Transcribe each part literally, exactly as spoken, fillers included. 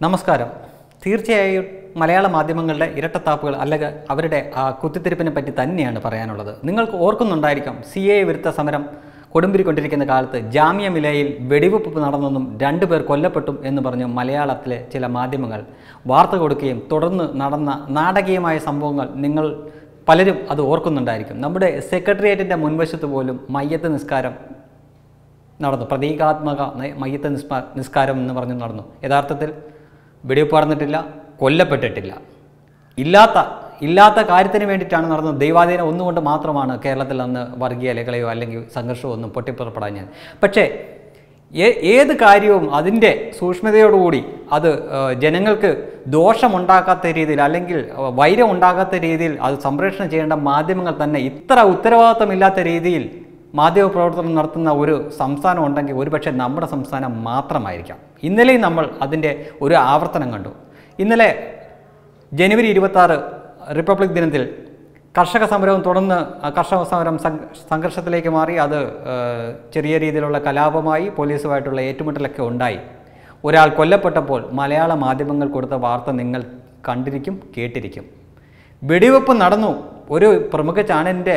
നമസ്കാരം. തീർച്ചയായും മലയാള മാധ്യമങ്ങളുടെ ഇരട്ടത്താപ്പുകൾ അല്ലെങ്കിൽ അവരുടെ കുത്തിത്തിരിപ്പിനെ പറ്റി തന്നെയാണ് പറയാനുള്ളത്. നിങ്ങൾക്ക് ഓർക്കുന്നുണ്ടായിരിക്കാം, സി എ വിരുദ്ധ സമരം കൊടുമ്പിരിക്കൊണ്ടിരിക്കുന്ന കാലത്ത് ജാമ്യ മിലയിൽ വെടിവെപ്പ് നടന്നെന്നും രണ്ടുപേർ കൊല്ലപ്പെട്ടും എന്ന് പറഞ്ഞു മലയാളത്തിലെ ചില മാധ്യമങ്ങൾ വാർത്ത കൊടുക്കുകയും തുടർന്ന് നടന്ന നാടകീയമായ സംഭവങ്ങൾ നിങ്ങൾ പലരും അത് ഓർക്കുന്നുണ്ടായിരിക്കും. നമ്മുടെ സെക്രട്ടേറിയറ്റിൻ്റെ മുൻവശത്ത് പോലും മയ്യത്ത് നിസ്കാരം നടന്നു. പ്രതീകാത്മക മയ്യത്ത് നിസ്കാ നിസ്കാരം എന്ന് പറഞ്ഞു നടന്നു. യഥാർത്ഥത്തിൽ വെടിവെപ്പ് നടന്നിട്ടില്ല, കൊല്ലപ്പെട്ടിട്ടില്ല. ഇല്ലാത്ത ഇല്ലാത്ത കാര്യത്തിന് വേണ്ടിയിട്ടാണ് നടന്നത്. ദൈവാധീനം ഒന്നുകൊണ്ട് മാത്രമാണ് കേരളത്തിൽ അന്ന് വർഗീയ അലകളെയോ അല്ലെങ്കിൽ സംഘർഷമോ ഒന്നും പൊട്ടിപ്പുറപ്പെടാഞ്ഞത്. പക്ഷേ ഏത് കാര്യവും അതിൻ്റെ സൂക്ഷ്മതയോടുകൂടി അത് ജനങ്ങൾക്ക് ദോഷമുണ്ടാക്കാത്ത രീതിയിൽ അല്ലെങ്കിൽ വൈരം ഉണ്ടാകാത്ത രീതിയിൽ അത് സംപ്രേഷണം ചെയ്യേണ്ട മാധ്യമങ്ങൾ തന്നെ ഇത്ര ഉത്തരവാദിത്തമില്ലാത്ത രീതിയിൽ മാധ്യമപ്രവർത്തനം നടത്തുന്ന ഒരു സംസ്ഥാനം ഉണ്ടെങ്കിൽ ഒരുപക്ഷെ നമ്മുടെ സംസ്ഥാനം മാത്രമായിരിക്കാം. ഇന്നലെയും നമ്മൾ അതിൻ്റെ ഒരു ആവർത്തനം കണ്ടു. ഇന്നലെ ജനുവരി ഇരുപത്താറ് റിപ്പബ്ലിക് ദിനത്തിൽ കർഷക സമരവും തുടർന്ന് കർഷക സമരം സംഘർഷത്തിലേക്ക് മാറി. അത് ചെറിയ രീതിയിലുള്ള കലാപമായി, പോലീസുമായിട്ടുള്ള ഏറ്റുമുട്ടലൊക്കെ ഉണ്ടായി. ഒരാൾ കൊല്ലപ്പെട്ടപ്പോൾ മലയാള മാധ്യമങ്ങൾ കൊടുത്ത വാർത്ത നിങ്ങൾ കണ്ടിരിക്കും, കേട്ടിരിക്കും. വെടിവെപ്പ് നടന്നു. ഒരു പ്രമുഖ ചാനലിൻ്റെ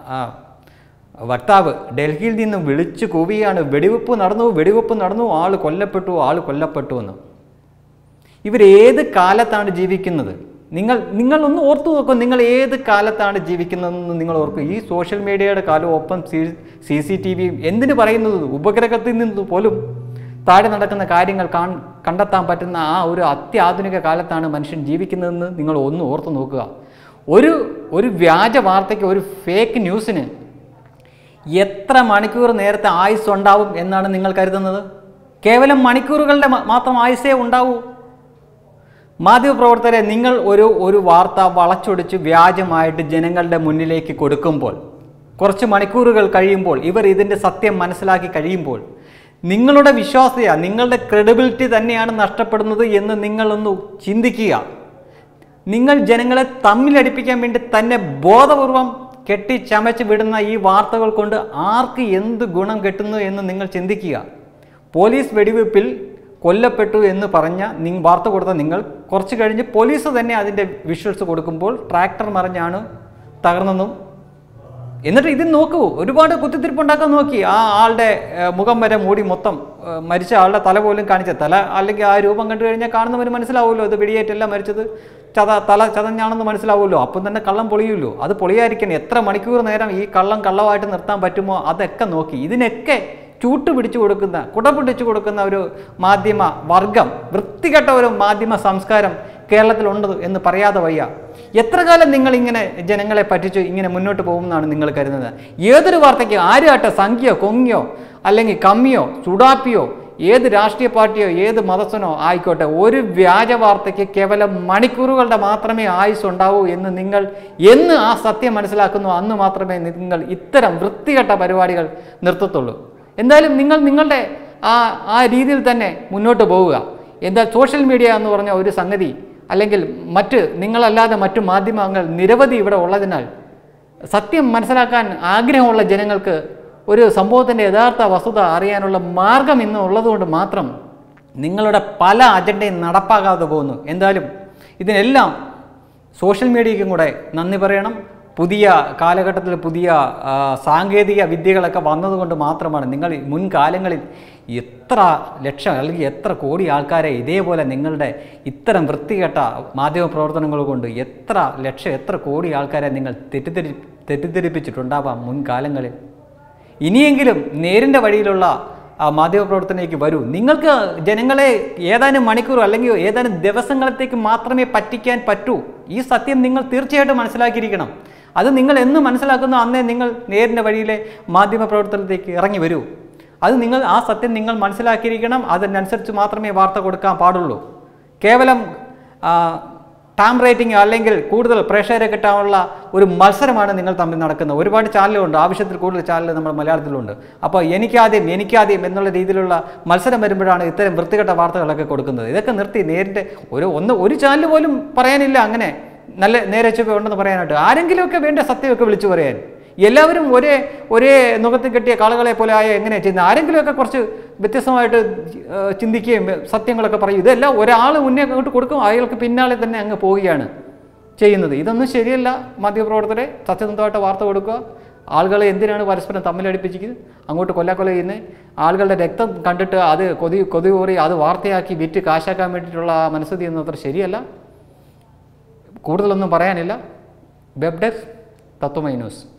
വക്താവ് ഡൽഹിയിൽ നിന്നും വിളിച്ചു കൂവിയാണ്, വെടിവെപ്പ് നടന്നു, വെടിവെപ്പ് നടന്നു, ആൾ കൊല്ലപ്പെട്ടു, ആൾ കൊല്ലപ്പെട്ടു എന്ന്. ഇവരേത് കാലത്താണ് ജീവിക്കുന്നത്? നിങ്ങൾ നിങ്ങളൊന്ന് ഓർത്തു നോക്കും. നിങ്ങൾ ഏത് കാലത്താണ് ജീവിക്കുന്നതെന്ന് നിങ്ങൾ ഓർക്കും. ഈ സോഷ്യൽ മീഡിയയുടെ കാലവും ഒപ്പം സി സി സി ടി വിയും എന്തിനു പറയുന്നത്, ഉപഗ്രഹത്തിൽ നിന്ന് പോലും താഴെ നടക്കുന്ന കാര്യങ്ങൾ കാ കണ്ടെത്താൻ പറ്റുന്ന ആ ഒരു അത്യാധുനിക കാലത്താണ് മനുഷ്യൻ ജീവിക്കുന്നതെന്ന് നിങ്ങൾ ഒന്ന് ഓർത്തു നോക്കുക. ഒരു ഒരു വ്യാജ വാർത്തയ്ക്ക്, ഒരു ഫേക്ക് ന്യൂസിന് എത്ര മണിക്കൂർ നേരത്തെ ആയുസ് ഉണ്ടാവും എന്നാണ് നിങ്ങൾ കരുതുന്നത്? കേവലം മണിക്കൂറുകളുടെ മാത്രം ആയുസേ ഉണ്ടാവൂ. മാധ്യമപ്രവർത്തകരെ, നിങ്ങൾ ഒരു ഒരു വാർത്ത വളച്ചൊടിച്ച് വ്യാജമായിട്ട് ജനങ്ങളുടെ മുന്നിലേക്ക് കൊടുക്കുമ്പോൾ, കുറച്ച് മണിക്കൂറുകൾ കഴിയുമ്പോൾ, ഇവർ ഇതിൻ്റെ സത്യം മനസ്സിലാക്കി കഴിയുമ്പോൾ നിങ്ങളുടെ വിശ്വാസ്യത, നിങ്ങളുടെ ക്രെഡിബിലിറ്റി തന്നെയാണ് നഷ്ടപ്പെടുന്നത് എന്ന് നിങ്ങളൊന്ന് ചിന്തിക്കുക. നിങ്ങൾ ജനങ്ങളെ തമ്മിലടിപ്പിക്കാൻ വേണ്ടി തന്നെ ബോധപൂർവം കെട്ടിച്ചമച്ച് വിടുന്ന ഈ വാർത്തകൾ കൊണ്ട് ആർക്ക് എന്ത് ഗുണം കിട്ടുന്നു എന്ന് നിങ്ങൾ ചിന്തിക്കുക. പോലീസ് വെടിവെപ്പിൽ കൊല്ലപ്പെട്ടു എന്ന് പറഞ്ഞ നിങ്ങൾ വാർത്ത കൊടുത്ത നിങ്ങൾ കുറച്ച് കഴിഞ്ഞ് പോലീസ് തന്നെ അതിൻ്റെ വിഷ്വൽസ് കൊടുക്കുമ്പോൾ ട്രാക്ടർ മറിഞ്ഞാണ് തകർന്നെന്നും, എന്നിട്ട് ഇത് നോക്കൂ, ഒരുപാട് കുത്തിത്തിരിപ്പുണ്ടാക്കാൻ നോക്കി. ആ ആളുടെ മുഖം വരെ മൂടി, മൊത്തം മരിച്ച ആളുടെ തല പോലും കാണിച്ച തല അല്ലെങ്കിൽ ആ രൂപം കണ്ടു കഴിഞ്ഞാൽ കാണുന്നവന് മനസ്സിലാവുമല്ലോ അത് വെടിയേറ്റല്ല മരിച്ചത്, ചത തല ചതഞ്ഞാണെന്ന് മനസ്സിലാവുമല്ലോ. അപ്പം തന്നെ കള്ളം പൊളിയുമല്ലോ. അത് പൊളിയായിരിക്കണം. എത്ര മണിക്കൂർ നേരം ഈ കള്ളം കള്ളമായിട്ട് നിർത്താൻ പറ്റുമോ അതൊക്കെ നോക്കി ഇതിനൊക്കെ ചൂട്ട് പിടിച്ചു കൊടുക്കുന്ന, കുട പിടിച്ചു കൊടുക്കുന്ന ഒരു മാധ്യമ വർഗം, വൃത്തികെട്ട ഒരു മാധ്യമ സംസ്കാരം കേരളത്തിലുണ്ട് എന്ന് പറയാതെ വയ്യ. എത്ര കാലം നിങ്ങളിങ്ങനെ ജനങ്ങളെ പറ്റിച്ച് ഇങ്ങനെ മുന്നോട്ട് പോകുമെന്നാണ് നിങ്ങൾ കരുതുന്നത്? ഏതൊരു വാർത്തയ്ക്ക് ആരാട്ടെ, സംഖ്യയോ കൊങ്ങിയോ അല്ലെങ്കിൽ കമ്മിയോ ചുടാപ്പിയോ ഏത് രാഷ്ട്രീയ പാർട്ടിയോ ഏത് മതസ്ഥനോ ആയിക്കോട്ടെ, ഒരു വ്യാജ വാർത്തയ്ക്ക് കേവലം മണിക്കൂറുകളുടെ മാത്രമേ ആയുസ് ഉണ്ടാവൂ എന്ന് നിങ്ങൾ എന്ന് ആ സത്യം മനസ്സിലാക്കുന്നു, അന്ന് മാത്രമേ നിങ്ങൾ ഇത്തരം വൃത്തികെട്ട പരിപാടികൾ നിർത്തത്തുള്ളൂ. എന്തായാലും നിങ്ങൾ നിങ്ങളുടെ ആ ആ രീതിയിൽ തന്നെ മുന്നോട്ട് പോവുക. എന്താ സോഷ്യൽ മീഡിയ എന്ന് പറഞ്ഞ ഒരു സംഗതി അല്ലെങ്കിൽ മറ്റ് നിങ്ങളല്ലാതെ മറ്റു മാധ്യമങ്ങൾ നിരവധി ഇവിടെ ഉള്ളതിനാൽ സത്യം മനസ്സിലാക്കാൻ ആഗ്രഹമുള്ള ജനങ്ങൾക്ക് ഒരു സംഭവത്തിൻ്റെ യഥാർത്ഥ വസ്തുത അറിയാനുള്ള മാർഗം ഇന്ന് ഉള്ളതുകൊണ്ട് മാത്രം നിങ്ങളുടെ പല അജണ്ടയും നടപ്പാകാതെ പോകുന്നു. എന്തായാലും ഇതിനെല്ലാം സോഷ്യൽ മീഡിയയ്ക്കും കൂടെ നന്ദി പറയണം. പുതിയ കാലഘട്ടത്തിൽ പുതിയ സാങ്കേതിക വിദ്യകളൊക്കെ വന്നതുകൊണ്ട് മാത്രമാണ് നിങ്ങൾ മുൻകാലങ്ങളിൽ എത്ര ലക്ഷം അല്ലെങ്കിൽ എത്ര കോടി ആൾക്കാരെ ഇതേപോലെ നിങ്ങളുടെ ഇത്തരം വൃത്തികെട്ട മാധ്യമ പ്രവർത്തനങ്ങൾ കൊണ്ട് എത്ര ലക്ഷം എത്ര കോടി ആൾക്കാരെ നിങ്ങൾ തെറ്റിദ്ധരി തെറ്റിദ്ധരിപ്പിച്ചിട്ടുണ്ടാവാം മുൻകാലങ്ങളിൽ. ഇനിയെങ്കിലും നേരിൻ്റെ വഴിയിലുള്ള മാധ്യമപ്രവർത്തനത്തിലേക്ക് വരൂ. നിങ്ങൾക്ക് ജനങ്ങളെ ഏതാനും മണിക്കൂർ അല്ലെങ്കിൽ ഏതാനും ദിവസങ്ങളത്തേക്ക് മാത്രമേ പറ്റിക്കാൻ പറ്റൂ. ഈ സത്യം നിങ്ങൾ തീർച്ചയായിട്ടും മനസ്സിലാക്കിയിരിക്കണം. അത് നിങ്ങൾ എന്ന് മനസ്സിലാക്കുന്നു അന്നേ നിങ്ങൾ നേരിൻ്റെ വഴിയിലെ മാധ്യമപ്രവർത്തനത്തിലേക്ക് ഇറങ്ങി വരൂ. അത് നിങ്ങൾ ആ സത്യം നിങ്ങൾ മനസ്സിലാക്കിയിരിക്കണം. അതിനനുസരിച്ച് മാത്രമേ വാർത്ത കൊടുക്കാൻ പാടുള്ളൂ. കേവലം ടാം റേറ്റിംഗ് അല്ലെങ്കിൽ കൂടുതൽ പ്രേക്ഷകരെ കിട്ടാനുള്ള ഒരു മത്സരമാണ് നിങ്ങൾ തമ്മിൽ നടക്കുന്നത്. ഒരുപാട് ചാനലുകളുണ്ട്, ആവശ്യത്തിൽ കൂടുതൽ ചാനൽ നമ്മുടെ മലയാളത്തിലുണ്ട്. അപ്പോൾ എനിക്കാദ്യം എനിക്കാദ്യം എന്നുള്ള രീതിയിലുള്ള മത്സരം വരുമ്പോഴാണ് ഇത്തരം വൃത്തികെട്ട വാർത്തകളൊക്കെ കൊടുക്കുന്നത്. ഇതൊക്കെ നിർത്തി നേരിട്ട് ഒരു ഒന്ന് ഒരു ചാനൽ പോലും പറയാനില്ല അങ്ങനെ നല്ല നേരെ ചൊവ്വ ഉണ്ടെന്ന് പറയാനായിട്ട്. ആരെങ്കിലുമൊക്കെ വേണ്ട സത്യമൊക്കെ വിളിച്ചു പറയാൻ. എല്ലാവരും ഒരേ ഒരേ നുഖത്തിൽ കെട്ടിയ കാളുകളെ പോലെ ആയ എങ്ങനെ ചെയ്യുന്നത്? ആരെങ്കിലുമൊക്കെ കുറച്ച് വ്യത്യസ്തമായിട്ട് ചിന്തിക്കുകയും സത്യങ്ങളൊക്കെ പറയും. ഇതെല്ലാം ഒരാൾ മുന്നേ അങ്ങോട്ട് കൊടുക്കും, അയാൾക്ക് പിന്നാലെ തന്നെ അങ്ങ് പോവുകയാണ് ചെയ്യുന്നത്. ഇതൊന്നും ശരിയല്ല. മാധ്യമപ്രവർത്തകരെ സത്യസന്ധമായിട്ട് വാർത്ത കൊടുക്കുക. ആളുകളെ എന്തിനാണ് പരസ്പരം തമ്മിലടിപ്പിച്ചിരിക്കുന്നത്, അങ്ങോട്ട് കൊല്ലാക്കൊല ചെയ്യുന്നത്? ആളുകളുടെ രക്തം കണ്ടിട്ട് അത് കൊതി കൊതി കോറി അത് വാർത്തയാക്കി വിറ്റ് കാശാക്കാൻ വേണ്ടിയിട്ടുള്ള മനസ്സുതി എന്നത് അത്ര ശരിയല്ല. കൂടുതലൊന്നും പറയാനില്ല. Web desk Tathwamayi news.